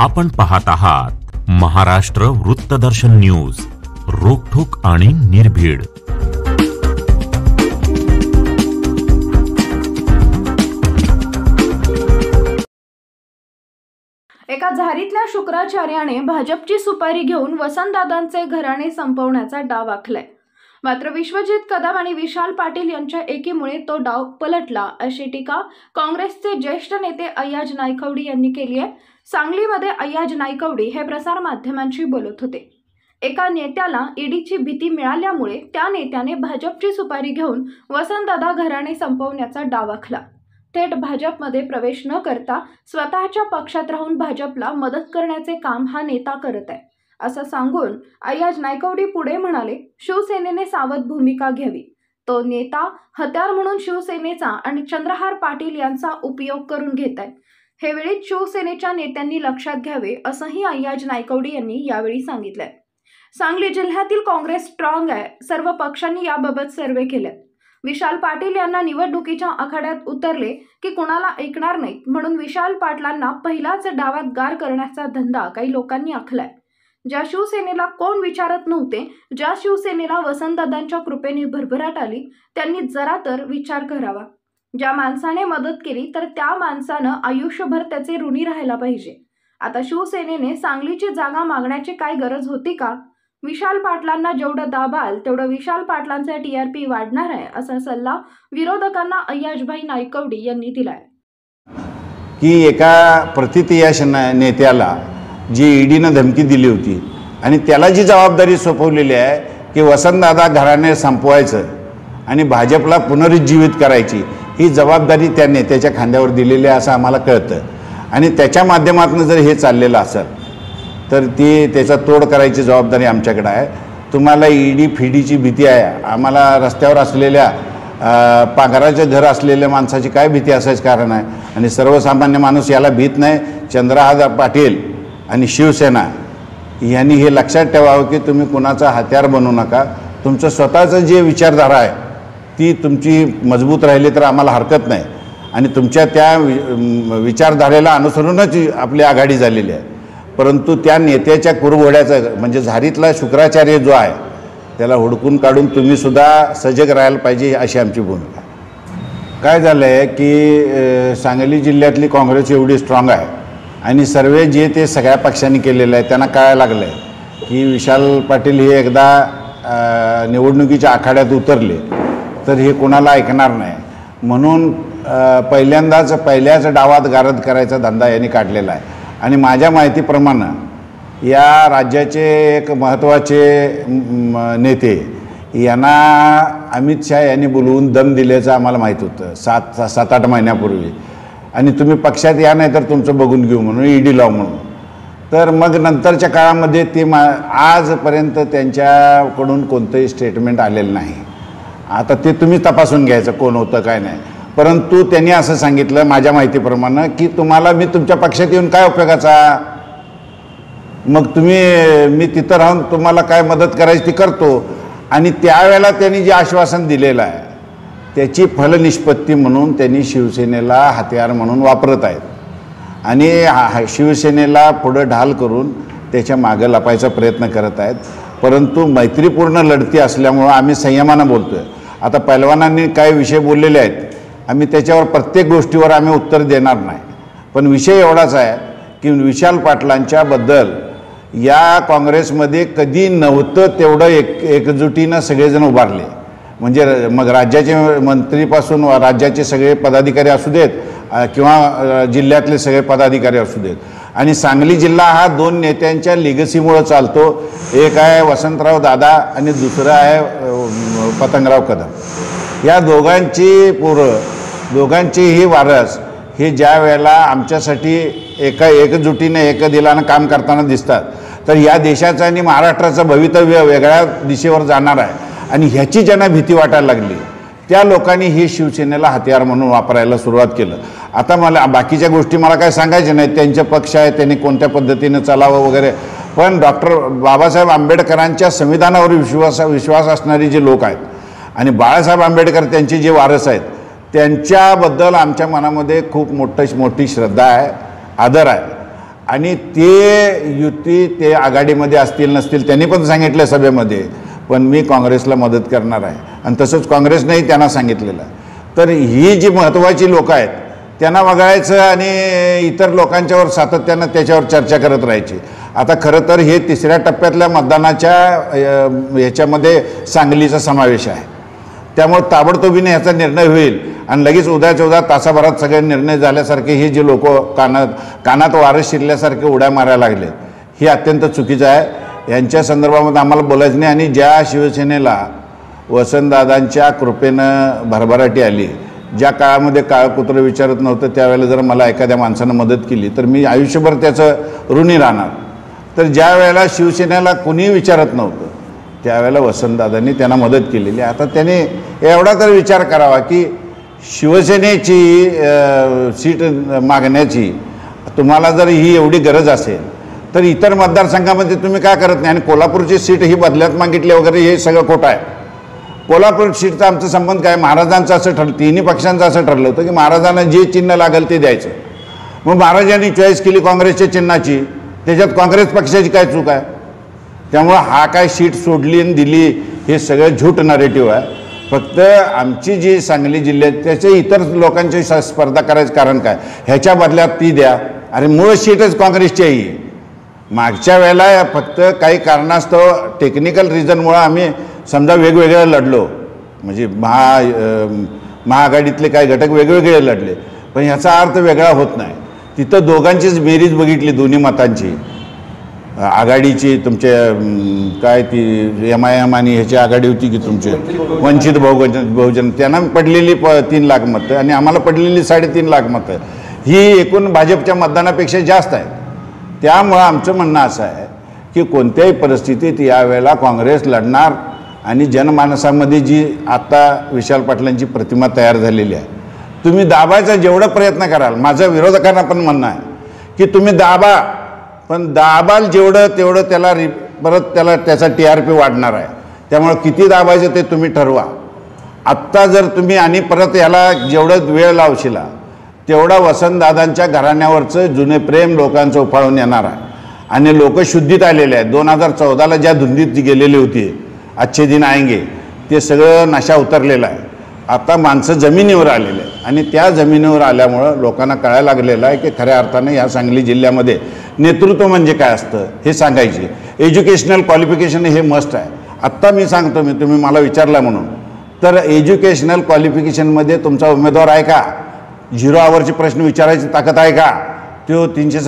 आपण पाहत आहात महाराष्ट्र वृत्तदर्शन न्यूज, रोखठोक आणि निर्भीड। एका झारीतल्या शुक्राचार्याने भाजपची सुपारी घेऊन वसंतदादांचे घराणे संपवण्याचा डाव आखलाय। मात्र विश्वजित कदम आणि विशाल पाटील यांच्या एकीमुळे तो डाव पलटला, अशी टीका काँग्रेसचे ज्येष्ठ नेते अय्याज नायकवडी यांनी केली आहे। सांगलीमध्ये अय्याज नायकवडी हे प्रसार माध्यमांशी बोलत होते। एका नेत्याला ईडीची भीती मिळाल्यामुळे त्या नेत्याने भाजपची सुपारी घेऊन वसंतदादा घराणे संपवण्याचा डाव आखला। थेट भाजपमध्ये प्रवेश न करता स्वतःच्या पक्षात राहून भाजपला मदत करण्याचे काम हा नेता करत आहे, असं सांगून अय्याज नायकवडी पुढे म्हणाले, शिवसेनेने सावध भूमिका घ्यावी। तो नेता हत्यार म्हणून शिवसेनेचा आणि चंद्रहार पाटील यांचा उपयोग करून घेत आहे। हे वेळी शिवसेनेच्या नेत्यांनी लक्षात घ्यावे, असंही अय्याज नायकवडी यांनी यावेळी सांगितलंय। सांगली जिल्ह्यातील काँग्रेस स्ट्रॉंग आहे। सर्व पक्षांनी याबाबत सर्वे केले। विशाल पाटील यांना निवडणुकीच्या आखाड्यात उतरले की कुणाला ऐकणार नाही म्हणून विशाल पाटलांना पहिल्याच डावात गार करण्याचा धंदा काही लोकांनी आखलाय। ज्या शिवसेनेला कोण विचारत नव्हते, ज्या शिवसेनेला वसंतदादांच्या कृपेने भरभराट आली, त्यांनी जरा तर विचार करावा। ज्या माणसाने मदत केली तर त्या माणसानं आयुष्यभर त्याचे ऋणी राहायला पाहिजे। आता शिवसेनेने सांगलीची जागा मागण्याची काय गरज होती का? विशाल पाटलांना जेवढं दाबाल तेवढं विशाल पाटलांचा टीआरपी वाढणार आहे, असा सल्ला विरोधकांना अय्याजभाई नायकवडी यांनी दिलाय। की एका प्रतितयश नेत्याला जी ईडीनं धमकी दिली होती आणि त्याला जी जबाबदारी सोपवलेली आहे की वसंतदादा घराणे संपवायचं आणि भाजपला पुनरुज्जीवित करायची, ही जबाबदारी त्या नेत्याच्या खांद्यावर दिलेली आहे असं आम्हाला कळतं। आणि त्याच्या माध्यमातून जर हे चाललेलं असेल तर त्याचा तोड करायची जबाबदारी आमच्याकडे आहे। तुम्हाला ईडी फीडीची भीती आहे, आम्हाला रस्त्यावर असलेल्या पगाराचे घर असलेल्या माणसाची काय भीती असायचं कारण आहे? आणि सर्वसामान्य माणूस याला भीत नाही। चंद्रहार पाटील आणि शिवसेना यांनी हे लक्षात ठेवावं की तुम्ही कुणाचा हत्यार बनू नका। तुमचं स्वतःचं जे विचारधारा आहे ती तुमची मजबूत राहिली तर आम्हाला हरकत नाही आणि तुमच्या त्या विचारधारेला अनुसरूनच आपली आघाडी झालेली आहे। परंतु त्या नेत्याच्या कुरघोड्याचं म्हणजे झारीतला शुक्राचार्य जो आहे त्याला हुडकून काढून तुम्ही सुद्धा सजग राहायला पाहिजे, अशी आमची भूमिका। काय झालं आहे की सांगली जिल्ह्यातली काँग्रेस एवढी स्ट्रॉंग आहे आणि सर्वे जे ते सगळ्या पक्षांनी केलेलं आहे त्यांना कळायला लागलं आहे की विशाल पाटील हे एकदा निवडणुकीच्या आखाड्यात उतरले तर हे कोणाला ऐकणार नाही, म्हणून पहिल्याच डावात गारद करायचा धंदा यांनी काढलेला आहे। आणि माझ्या माहितीप्रमाणे या राज्याचे एक महत्त्वाचे नेते यांना अमित शाह यांनी बोलवून दम दिल्याचं आम्हाला माहीत होतं 7-8 महिन्यापूर्वी, आणि तुम्ही पक्षात या नाही तर तुमचं बघून घेऊ म्हणून ईडी लाव म्हणून। तर मग नंतरच्या काळामध्ये ते आजपर्यंत त्यांच्याकडून कोणतंही स्टेटमेंट आलेलं नाही। आता ते तुम्ही तपासून घ्यायचं कोण होतं काय नाही। परंतु त्यांनी असं सांगितलं माझ्या माहितीप्रमाणे की तुम्हाला मी तुमच्या पक्षात येऊन काय उपयोगाचा, मग मी तिथं राहून तुम्हाला काय मदत करायची ती करतो। आणि त्यावेळेला त्यांनी जे आश्वासन दिलेलं आहे त्याची फलनिष्पत्ती म्हणून त्यांनी शिवसेनेला हत्यार म्हणून वापरत आहेत आणि शिवसेनेला पुढे ढाल करून त्याच्या मागे लपायचा प्रयत्न करत आहेत। परंतु मैत्रीपूर्ण लढती असल्यामुळं आम्ही संयमानं बोलतो आहे। आता पैलवानांनी काही विषय बोललेले आहेत, आम्ही त्याच्यावर प्रत्येक गोष्टीवर आम्ही उत्तर देणार नाही, पण विषय एवढाच आहे की विशाल पाटलांच्याबद्दल या काँग्रेसमध्ये कधी नव्हतं तेवढं एकजुटीनं सगळेजण उभारले। म्हणजे मग राज्याचे मंत्रीपासून राज्याचे सगळे पदाधिकारी असू देत किंवा जिल्ह्यातले सगळे पदाधिकारी असू देत, आणि सांगली जिल्हा हा 2 नेत्यांच्या लिगसीमुळे चालतो। एक आहे वसंतराव दादा आणि दुसरं आहे पतंगराव कदम। या दोघांचीही वारस हे ज्या वेळेला आमच्यासाठी एकजुटीने एकदिलानं काम करताना दिसतात तर या देशाचं आणि महाराष्ट्राचं भवितव्य वेगळ्या दिशेवर जाणार आहे। आणि ह्याची ज्यांना भीती वाटायला लागली त्या लोकांनी ही शिवसेनेला हत्यार म्हणून वापरायला सुरुवात केलं। आता मला बाकीच्या गोष्टी मला काय सांगायच्या नाहीत, त्यांचे पक्ष आहे त्यांनी कोणत्या पद्धतीने चालावं वगैरे, पण डॉक्टर बाबासाहेब आंबेडकरांच्या संविधानावर विश्वास असणारी जे लोक आहेत आणि बाळासाहेब आंबेडकर त्यांचे जे वारस आहेत त्यांच्याबद्दल आमच्या मनामध्ये खूप मोठी श्रद्धा आहे, आदर आहे। आणि ते युती ते आघाडीमध्ये असतील नसतील त्यांनी पण सांगितलं सभेमध्ये, पण मी काँग्रेसला मदत करणार आहे आणि तसंच काँग्रेसनेही त्यांना सांगितलेलं. तर ही जी महत्त्वाची लोकं आहेत त्यांना वगळायचं आणि इतर लोकांच्यावर सातत्यानं त्याच्यावर चर्चा करत राहायची. आता खरं तर हे तिसऱ्या टप्प्यातल्या मतदानाच्या ह्याच्यामध्ये सांगलीचा समावेश आहे, त्यामुळे ताबडतोबीने ह्याचा निर्णय होईल आणि लगेच उद्याच्या उद्या तासाभरात सगळे निर्णय झाल्यासारखे हे जे लोक कानात वारं शिरल्यासारखे उड्या मारायला लागले, हे अत्यंत चुकीचं आहे. यांच्या संदर्भामध्ये आम्हाला बोलायचं नाही. आणि ज्या शिवसेनेला वसंतदादांच्या कृपेनं भरभराटी आली, ज्या काळामध्ये काळकुत्र विचारत नव्हतं, त्यावेळेला जर मला एखाद्या माणसानं मदत केली तर मी आयुष्यभर त्याचं ऋणी राहणार. तर ज्या वेळेला शिवसेनेला कुणीही विचारत नव्हतं त्यावेळेला वसंतदादांनी त्यांना मदत केलेली. आता त्याने एवढा तर विचार करावा की शिवसेनेची सीट मागण्याची तुम्हाला जर ही एवढी गरज असेल तर इतर मतदारसंघामध्ये तुम्ही काय करत नाही. आणि कोल्हापूरची सीट ही बदल्यात मागितली वगैरे हे सगळं खोटं आहे. कोल्हापूर सीटचा आमचा संबंध काय, महाराजांचं असं ठरलं, तिन्ही पक्षांचं असं ठरलं होतं की महाराजांना जे चिन्ह लागेल ते द्यायचं. मग महाराजांनी चॉईस केली काँग्रेसच्या चिन्हाची, त्याच्यात काँग्रेस पक्षाची काय चूक आहे? त्यामुळं हा काय सीट सोडली आणि दिली हे सगळं झूट नरेटिव्ह आहे. फक्त आमची जी सांगली जिल्ह्यात त्याचे इतर लोकांची स्पर्धा करायचं कारण काय, ह्याच्या बदल्यात ती द्या. अरे मूळ सीटच काँग्रेसची आहे. मागच्या वेळेला फक्त काही कारणास्तव टेक्निकल रिझनमुळं आम्ही समजा वेगवेगळे लढलो, म्हणजे महाआघाडीतले काही घटक वेगवेगळे लढले, पण ह्याचा अर्थ वेगळा होत नाही. तिथं दोघांचीच बेरीज बघितली, दोन्ही मतांची, आघाडीची तुमच्या काय ती MIM आणि ह्याची आघाडी होती की तुमचे वंचित बहुजन त्यांना पडलेली 3 लाख मतं आणि आम्हाला पडलेली 3.5 लाख मतं, ही एकूण भाजपच्या मतदानापेक्षा जास्त आहे. त्यामुळं आमचं म्हणणं असं आहे की कोणत्याही परिस्थितीत यावेळेला काँग्रेस लढणार. आणि जनमानसामध्ये जी आता विशाल पाटलांची प्रतिमा तयार झालेली आहे, तुम्ही दाबायचा जेवढा प्रयत्न कराल, माझं विरोधकांना पण म्हणणं आहे की तुम्ही दाबा, पण दाबाल जेवढं तेवढं त्याला परत त्याचा TRP वाढणार आहे. त्यामुळं किती दाबायचं ते तुम्ही ठरवा. आत्ता जर तुम्ही आणि परत याला जेवढं वेळ लावशिला तेवढा वसंतदादांच्या घराण्यावरचं जुने प्रेम लोकांचं उफाळून येणार आहे. आणि लोक शुद्धीत आलेले आहेत. 2014ला ज्या धुंदीत गेलेली होती, अच्छे दिन आएंगे, ते सगळं नशा उतरलेला आहे. आता माणसं जमिनीवर आलेले आहेत आणि त्या जमिनीवर आल्यामुळं लोकांना कळायला लागलेलं आहे की खऱ्या अर्थाने ह्या सांगली जिल्ह्यामध्ये नेतृत्व म्हणजे काय असतं हे सांगायची. एज्युकेशनल क्वालिफिकेशन हे मस्ट आहे. आत्ता मी सांगतो, तुम्ही मला विचारला म्हणून, तर एज्युकेशनल क्वालिफिकेशनमध्ये तुमचा उमेदवार आहे का? 0 आवरचे प्रश्न विचारायची ताकद आहे का? तो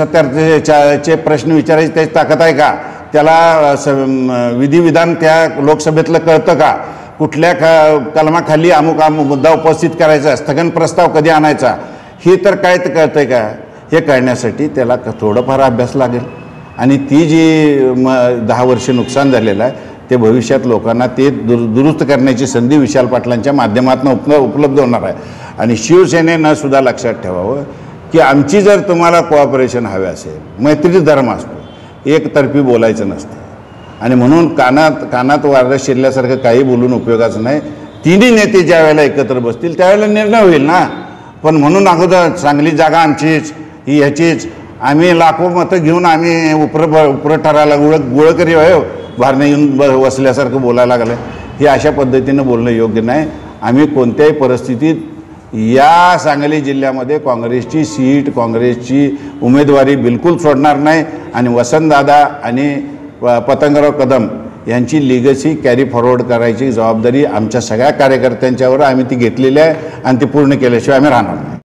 370चे प्रश्न विचारायची त्याची ताकद आहे का? त्याला विधिविधान त्या लोकसभेतलं कळतं का? कुठल्या कलमाखाली अमुक मुद्दा उपस्थित करायचा, स्थगन प्रस्ताव कधी आणायचा, हे तर काय तर कळतं आहे का? हे कळण्यासाठी त्याला थोडंफार अभ्यास लागेल. आणि ती जी 10 वर्षे नुकसान झालेलं आहे ते भविष्यात लोकांना ते दुरुस्त करण्याची संधी विशाल पाटलांच्या माध्यमातून उपलब्ध होणार आहे. आणि शिवसेनेनं सुद्धा लक्षात ठेवावं की आमची जर तुम्हाला कोऑपरेशन हवे असेल, मैत्री धर्म असतो, एकतर्फी बोलायचं नसतं. आणि म्हणून कानात वारं शिरल्यासारखं काही बोलून उपयोगाचं नाही. तिन्ही नेते ज्या वेळेला एकत्र बसतील त्यावेळेला निर्णय होईल ना. पण म्हणून अगोदर चांगली जागा आमचीच, ही ह्याचीच, आम्ही लाखो मतं घेऊन आम्ही उपरं ठरायला गुळकरी भारणे येऊन बसल्यासारखं बोलायला लागलं, हे अशा पद्धतीनं बोलणं योग्य नाही. आम्ही कोणत्याही परिस्थितीत या सांगली जिल्ह्यामध्ये काँग्रेसची सीट, काँग्रेसची उमेदवारी बिलकुल सोडणार नाही. आणि वसंतदादा आणि पतंगराव कदम यांची लिगसी कॅरी फॉरवर्ड करायची जबाबदारी आमच्या सगळ्या कार्यकर्त्यांच्यावर आम्ही ती घेतलेली आहे आणि ती पूर्ण केल्याशिवाय आम्ही राहणार नाही.